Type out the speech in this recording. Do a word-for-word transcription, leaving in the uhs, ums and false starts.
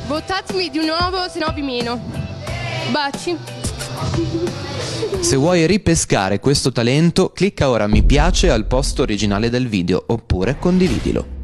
Votatemi di nuovo, se no vi meno. Baci. Se vuoi ripescare questo talento, clicca ora mi piace al post originale del video oppure condividilo.